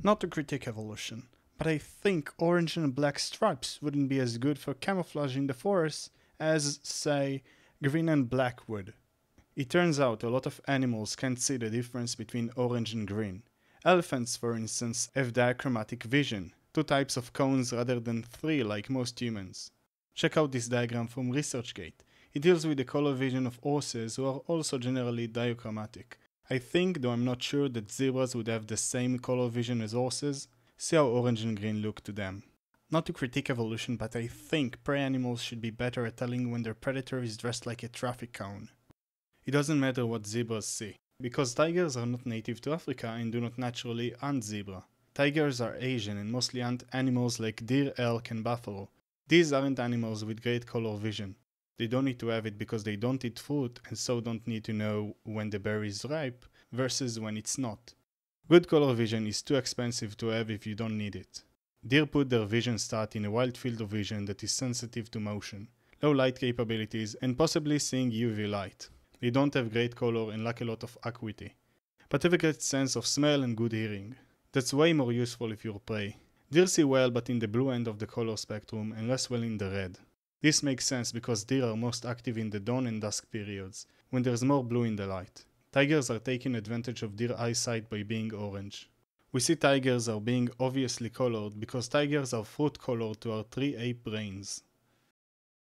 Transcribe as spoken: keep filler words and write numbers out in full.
Not to critique evolution, but I think orange and black stripes wouldn't be as good for camouflage in the forest as, say, green and black would. It turns out a lot of animals can't see the difference between orange and green. Elephants, for instance, have diachromatic vision, two types of cones rather than three like most humans. Check out this diagram from ResearchGate. It deals with the color vision of horses who are also generally diachromatic. I think, though I'm not sure, that zebras would have the same color vision as horses. See how orange and green look to them. Not to critique evolution, but I think prey animals should be better at telling when their predator is dressed like a traffic cone. It doesn't matter what zebras see, because tigers are not native to Africa and do not naturally hunt zebra. Tigers are Asian and mostly hunt animals like deer, elk and buffalo. These aren't animals with great color vision. They don't need to have it because they don't eat fruit and so don't need to know when the berry is ripe versus when it's not. Good color vision is too expensive to have if you don't need it. Deer put their vision stat in a wide field of vision that is sensitive to motion, low light capabilities and possibly seeing U V light. They don't have great color and lack a lot of acuity, but have a great sense of smell and good hearing. That's way more useful if you're prey. Deer see well but in the blue end of the color spectrum and less well in the red. This makes sense because deer are most active in the dawn and dusk periods, when there's more blue in the light. Tigers are taking advantage of deer eyesight by being orange. We see tigers are being obviously colored because tigers are fruit colored to our three ape brains.